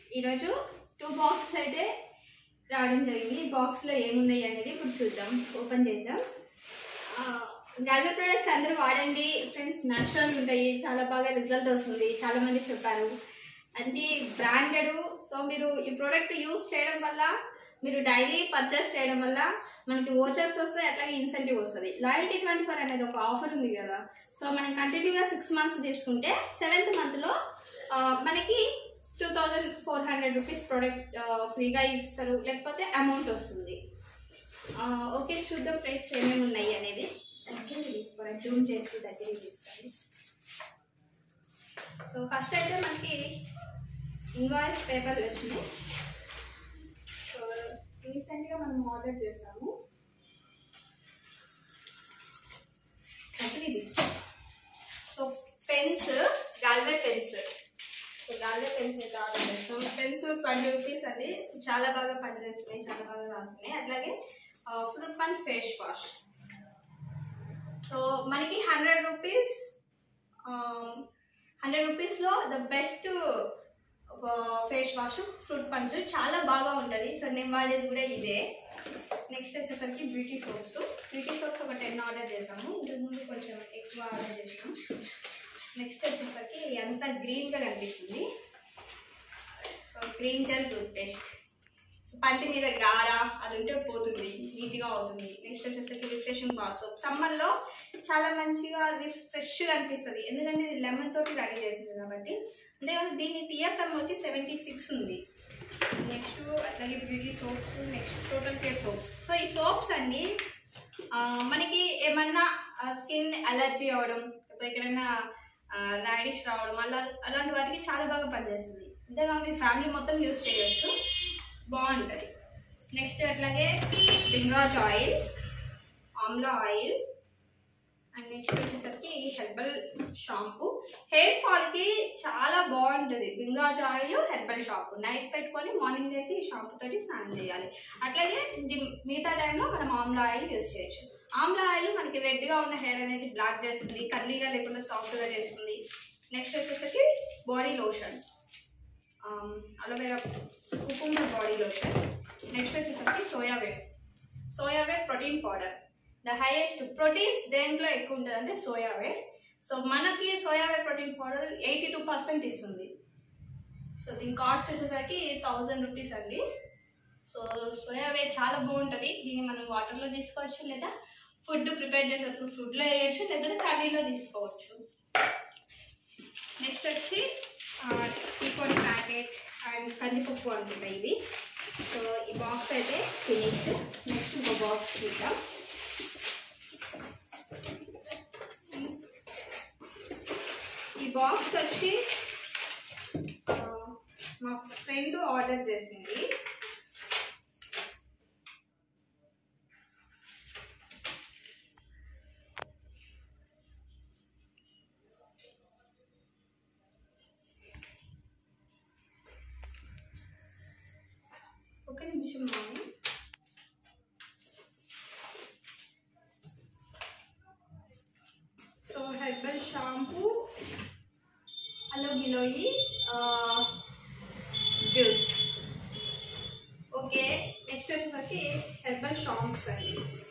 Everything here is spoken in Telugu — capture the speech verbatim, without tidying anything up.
ఈరోజు టూ బాక్స్ అయితే రావడం జరిగింది. బాక్స్లో ఏమున్నాయి అనేది ఇప్పుడు చూద్దాం, ఓపెన్ చేద్దాం. గాల్వే ప్రొడక్ట్స్ అందరూ వాడండి ఫ్రెండ్స్, న్యాచురల్ ఉంటాయి, చాలా బాగా రిజల్ట్ వస్తుంది, చాలా మంది చెప్పారు. అది బ్రాండెడ్. సో మీరు ఈ ప్రోడక్ట్ యూస్ చేయడం వల్ల, మీరు డైలీ పర్చేస్ చేయడం వల్ల మనకి ఓచర్స్ వస్తాయి, అట్లాగే ఇన్సెంటివ్ వస్తుంది. లాయల్టీ ట్వంటీ ఫోర్ అనేది ఒక ఆఫర్ ఉంది కదా, సో మనం కంటిన్యూగా సిక్స్ మంత్స్ తీసుకుంటే సెవెంత్ మంత్లో మనకి two thousand four hundred rupees product ఫ్రీగా ఇస్తారు, లేకపోతే అమౌంట్ వస్తుంది. ఓకే, చూద్దాం ఫ్రెండ్స్ ఏమేమి ఉన్నాయి అనేది. దగ్గర తీసుకోవాలి, జూమ్ చేసి దగ్గర తీసుకోండి. సో ఫస్ట్ అయితే మనకి ఇన్వాయిస్ పేపర్లు వచ్చినాయి. సో రీసెంట్గా మనం ఆర్డర్ చేసాము. దగ్గర తీసుకోండి. సో పెన్స్, గాల్వే పెన్స్. సో గాల్వే పెన్స్ అయితే ఆర్డర్ చేస్తాం. పెన్స్ ట్వంటీ రూపీస్ అండి, చాలా బాగా పనిచేస్తున్నాయి, చాలా బాగా రాస్తున్నాయి. అట్లాగే fruit punch face wash. So మనకి హండ్రెడ్ రూపీస్ హండ్రెడ్ రూపీస్లో the best face wash fruit punch, చాలా బాగా ఉంటుంది. సో నేను వాడేది కూడా ఇదే. నెక్స్ట్ వచ్చేసరికి బ్యూటీ సోప్స్. బ్యూటీ సోప్స్ ఒక టెన్ ఆర్డర్ చేసాము, ఇంతకుముందు కొంచెం ఎక్కువ ఆర్డర్ చేసాము. నెక్స్ట్ వచ్చేసరికి అంతా గ్రీన్గా కనిపిస్తుంది, green gel toothpaste. So పంటి మీద గారా అది ఉంటే పోతుంది, నీట్గా అవుతుంది. నెక్స్ట్ వచ్చేసరికి రిఫ్రెషింగ్ బార్ సోప్. సమ్మర్లో చాలా మంచిగా రిఫ్రెష్గా అనిపిస్తుంది, ఎందుకంటే ఇది లెమన్ తోటి రెడీ చేసింది కాబట్టి. అంతేకాదు దీని టీఎఫ్ఎం వచ్చి సెవెంటీ సిక్స్ ఉంది. నెక్స్ట్ అట్లాగే beauty soaps, next total care soaps. So ఈ సోప్స్ అన్ని మనకి ఏమన్నా స్కిన్ అలర్జీ అవ్వడం, లేకపోతే ఎక్కడైనా రాడిష్ రావడం, అలా అలాంటి వాటికి చాలా బాగా పనిచేస్తుంది. అంతేకాదు మీ ఫ్యామిలీ మొత్తం యూజ్ చేయవచ్చు, బాగుంటుంది. నెక్స్ట్ అట్లాగే Bhringraj oil, amla oil. And next వచ్చేసరికి హెర్బల్ షాంపూ. హెయిర్ ఫాల్కి చాలా బాగుంటుంది Bhringraj oil, herbal shampoo. Night పెట్టుకొని మార్నింగ్ చేసి ఈ షాంపూ తోటి స్నానం చేయాలి. అట్లాగే మిగతా టైంలో మనం ఆమ్లా ఆయిల్ యూజ్ చేయొచ్చు. ఆమ్లా ఆయిల్ మనకి రెడ్గా ఉన్న హెయిర్ అనేది బ్లాక్ చేస్తుంది, కర్లీగా లేకుండా సాఫ్ట్గా చేస్తుంది. నెక్స్ట్ వచ్చేసరికి body lotion, aloe vera cucumber body lotion. Next వచ్చేసరికి సోయావే సోయావే protein powder. The highest proteins దేంట్లో ఎక్కువ ఉంటుంది అంటే సోయావే. సో మనకి సోయావే protein powder eighty two percent ఇస్తుంది. సో దీని కాస్ట్ వచ్చేసరికి థౌజండ్ రూపీస్ అండి. సో సోయావే చాలా బాగుంటుంది. దీన్ని మనం వాటర్లో తీసుకోవచ్చు, లేదా ఫుడ్ ప్రిపేర్ చేసేటప్పుడు ఫుడ్లో వేయచ్చు, లేదంటే కర్రీలో తీసుకోవచ్చు. నెక్స్ట్ వచ్చి టీ పొడి ప్యాకెట్ అండ్ కందిపప్పు అనుకుంటాయి ఇవి. సో ఈ బాక్స్ అయితే ఫినిష్. నెక్స్ట్ ఇంకో బాక్స్ చూద్దాం. ఈ బాక్స్ వచ్చి మా ఫ్రెండ్ ఆర్డర్ చేసింది. ఒక నిమిషం మాది. So herbal shampoo, aloe giloy juice. Okay, next వచ్చేసరికి హెర్బల్ షాంప్స్ అండి.